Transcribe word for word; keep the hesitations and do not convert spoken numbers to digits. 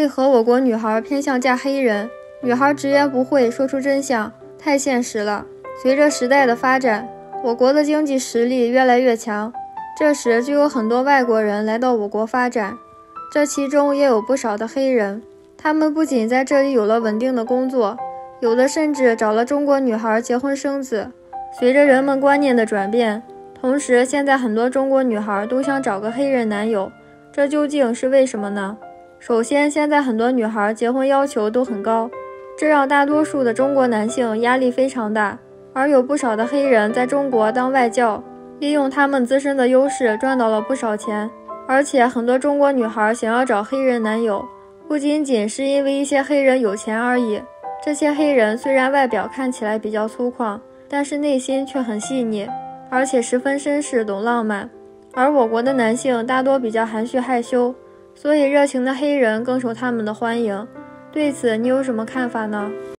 为何我国女孩偏向嫁黑人？女孩直言不讳说出真相，太现实了。随着时代的发展，我国的经济实力越来越强，这时就有很多外国人来到我国发展，这其中也有不少的黑人。他们不仅在这里有了稳定的工作，有的甚至找了中国女孩结婚生子。随着人们观念的转变，同时现在很多中国女孩都想找个黑人男友，这究竟是为什么呢？首先，现在很多女孩结婚要求都很高，这让大多数的中国男性压力非常大，而有不少的黑人在中国当外教，利用他们自身的优势赚到了不少钱。而且很多中国女孩想要找黑人男友，不仅仅是因为一些黑人有钱而已，这些黑人虽然外表看起来比较粗犷，但是内心却很细腻，而且十分绅士懂浪漫。而我国的男性大多比较含蓄害羞，所以热情的黑人更受他们的欢迎。对此你有什么看法呢？